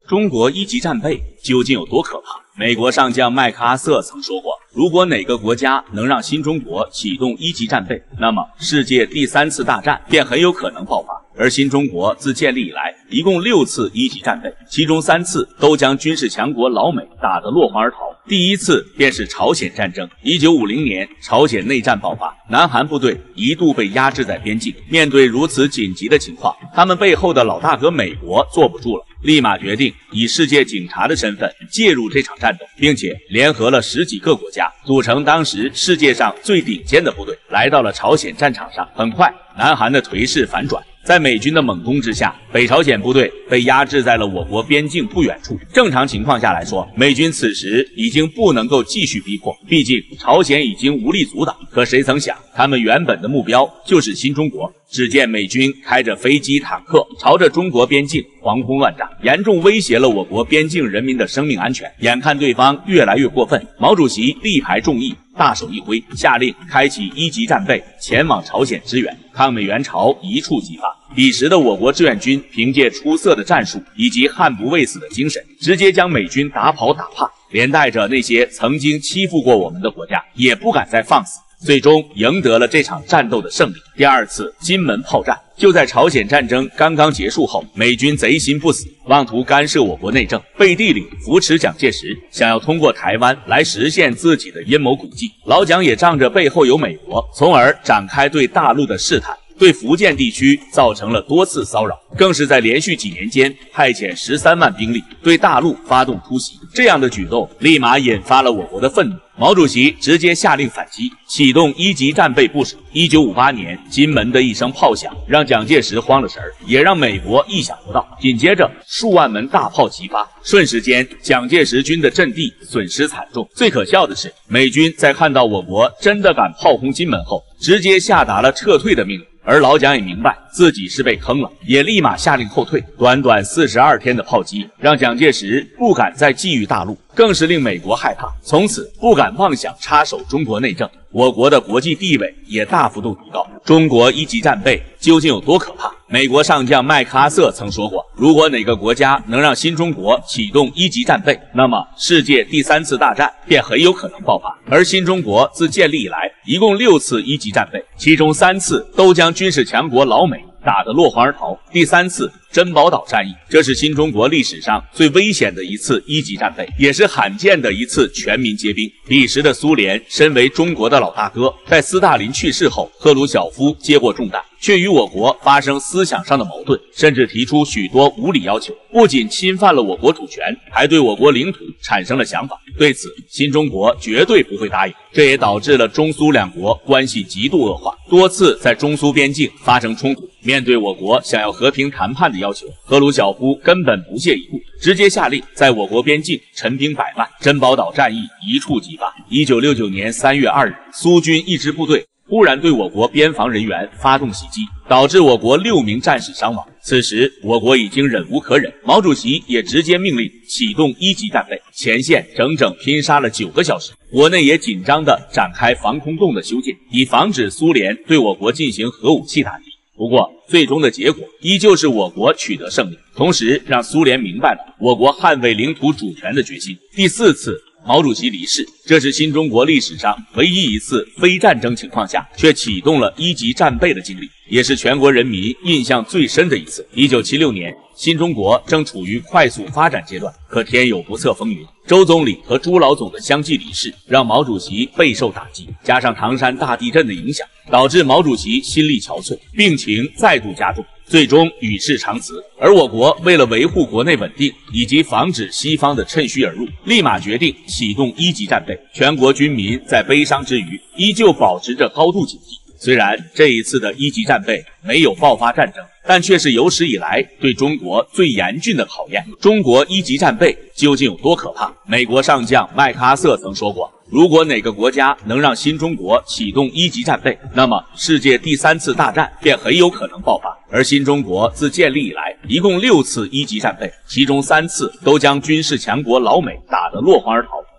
中国一级战备究竟有多可怕？美国上将麦克阿瑟曾说过，如果哪个国家能让新中国启动一级战备，那么世界第3次大战便很有可能爆发。而新中国自建立以来，一共6次一级战备，其中3次都将军事强国老美打得落荒而逃。第一次便是朝鲜战争。1950年，朝鲜内战爆发，南韩部队一度被压制在边境。面对如此紧急的情况，他们背后的老大哥美国坐不住了，立马决定以世界警察的身份介入这场战斗，并且联合了10几个国家，组成当时世界上最顶尖的部队，来到了朝鲜战场上。很快，南韩的颓势反转。在美军的猛攻之下，北朝鲜部队被压制在了我国边境不远处。正常情况下来说，美军此时已经不能够继续逼迫，毕竟朝鲜已经无力阻挡。可谁曾想，他们原本的目标就是新中国。只见美军开着飞机、坦克，朝着中国边境狂轰乱炸，严重威胁了我国边境人民的生命安全。眼看对方越来越过分，毛主席力排众议，大手一挥，下令开启一级战备，前往朝鲜支援。抗美援朝一触即发。彼时的我国志愿军凭借出色的战术以及悍不畏死的精神，直接将美军打跑打怕，连带着那些曾经欺负过我们的国家也不敢再放肆。最终赢得了这场战斗的胜利。第2次金门炮战，就在朝鲜战争刚刚结束后，美军贼心不死，妄图干涉我国内政，背地里扶持蒋介石，想要通过台湾来实现自己的阴谋诡计。老蒋也仗着背后有美国，从而展开对大陆的试探，对福建地区造成了多次骚扰，更是在连续几年间派遣13万兵力对大陆发动突袭。这样的举动立马引发了我国的愤怒，毛主席直接下令反击，启动一级战备部署。1958年，金门的一声炮响让蒋介石慌了神儿，也让美国意想不到。紧接着，数万门大炮齐发，瞬时间，蒋介石军的阵地损失惨重。最可笑的是，美军在看到我国真的敢炮轰金门后，直接下达了撤退的命令。而老蒋也明白自己是被坑了，也立马下令后退。短短42天的炮击，让蒋介石不敢再觊觎大陆，更是令美国害怕，从此不敢妄想插手中国内政。我国的国际地位也大幅度提高。中国一级战备究竟有多可怕？美国上将麦克阿瑟曾说过，如果哪个国家能让新中国启动一级战备，那么世界第3次大战便很有可能爆发。而新中国自建立以来，一共6次一级战备，其中3次都将军事强国老美打得落荒而逃。第3次珍宝岛战役，这是新中国历史上最危险的一次一级战备，也是罕见的一次全民皆兵。彼时的苏联身为中国的老大哥，在斯大林去世后，赫鲁晓夫接过重担，却与我国发生思想上的矛盾，甚至提出许多无理要求，不仅侵犯了我国主权，还对我国领土产生了想法。对此，新中国绝对不会答应。这也导致了中苏两国关系极度恶化，多次在中苏边境发生冲突。面对我国想要和平谈判的要求，赫鲁晓夫根本不屑一顾，直接下令在我国边境陈兵百万，珍宝岛战役一触即发。1969年3月2日，苏军一支部队忽然对我国边防人员发动袭击，导致我国6名战士伤亡。此时我国已经忍无可忍，毛主席也直接命令启动一级战备，前线整整拼杀了9个小时，国内也紧张地展开防空洞的修建，以防止苏联对我国进行核武器打击。不过最终的结果依旧是我国取得胜利，同时让苏联明白了我国捍卫领土主权的决心。第4次毛主席离世，这是新中国历史上唯一一次非战争情况下却启动了一级战备的经历，也是全国人民印象最深的一次。1976年，新中国正处于快速发展阶段，可天有不测风云，周总理和朱老总的相继离世，让毛主席备受打击，加上唐山大地震的影响，导致毛主席心力憔悴，病情再度加重，最终与世长辞。而我国为了维护国内稳定以及防止西方的趁虚而入，立马决定启动一级战备。全国军民在悲伤之余，依旧保持着高度警惕。虽然这一次的一级战备没有爆发战争，但却是有史以来对中国最严峻的考验。中国一级战备究竟有多可怕？美国上将麦克阿瑟曾说过，如果哪个国家能让新中国启动一级战备，那么世界第3次大战便很有可能爆发。而新中国自建立以来，一共6次一级战备，其中3次都将军事强国老美打得落荒而逃。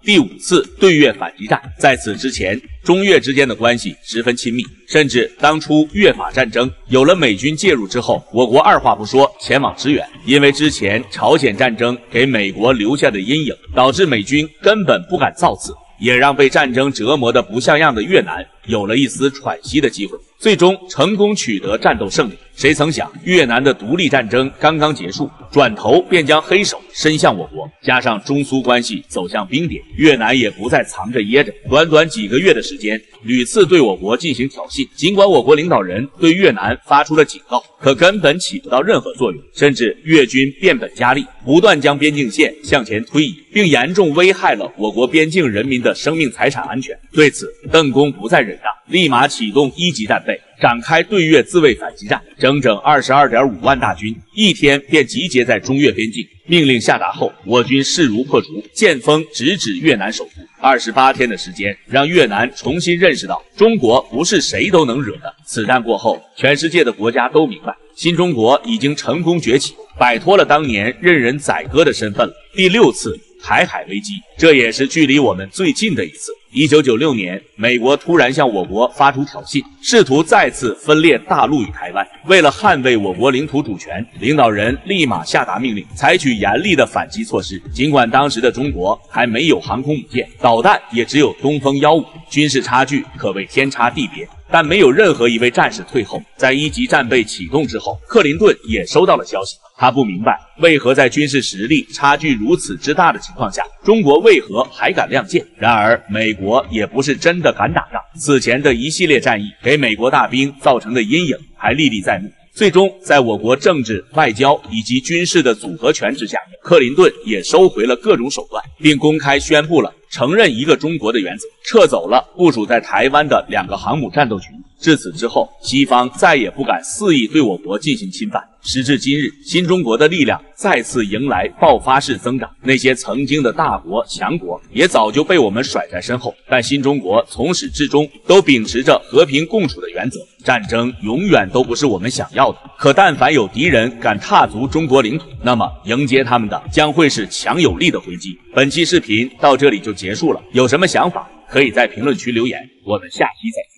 第5次对越反击战。在此之前，中越之间的关系十分亲密，甚至当初越法战争有了美军介入之后，我国二话不说前往支援。因为之前朝鲜战争给美国留下的阴影，导致美军根本不敢造次，也让被战争折磨得不像样的越南有了一丝喘息的机会，最终成功取得战斗胜利。谁曾想，越南的独立战争刚刚结束，转头便将黑手伸向我国，加上中苏关系走向冰点，越南也不再藏着掖着，短短几个月的时间，屡次对我国进行挑衅。尽管我国领导人对越南发出了警告，可根本起不到任何作用，甚至越军变本加厉，不断将边境线向前推移，并严重危害了我国边境人民的生命财产安全。对此，邓公不再忍让，立马启动1级战备，展开对越自卫反击战，整整22.5万大军一天便集结在中越边境。命令下达后，我军势如破竹，剑锋直指越南首都。28天的时间，让越南重新认识到中国不是谁都能惹的。此战过后，全世界的国家都明白，新中国已经成功崛起，摆脱了当年任人宰割的身份了。第6次台海危机，这也是距离我们最近的一次。1996年，美国突然向我国发出挑衅，试图再次分裂大陆与台湾。为了捍卫我国领土主权，领导人立马下达命令，采取严厉的反击措施。尽管当时的中国还没有航空母舰，导弹也只有东风15，军事差距可谓天差地别。但没有任何一位战士退后。在1级战备启动之后，克林顿也收到了消息，他不明白为何在军事实力差距如此之大的情况下，中国为何还敢亮剑。然而美国也不是真的敢打仗，此前的一系列战役给美国大兵造成的阴影还历历在目。最终，在我国政治、外交以及军事的组合拳之下，克林顿也收回了各种手段，并公开宣布了承认一个中国的原则，撤走了部署在台湾的2个航母战斗群。至此之后，西方再也不敢肆意对我国进行侵犯。时至今日，新中国的力量再次迎来爆发式增长，那些曾经的大国强国也早就被我们甩在身后。但新中国从始至终都秉持着和平共处的原则，战争永远都不是我们想要的。可但凡有敌人敢踏足中国领土，那么迎接他们的将会是强有力的回击。本期视频到这里就结束了，有什么想法可以在评论区留言，我们下期再见。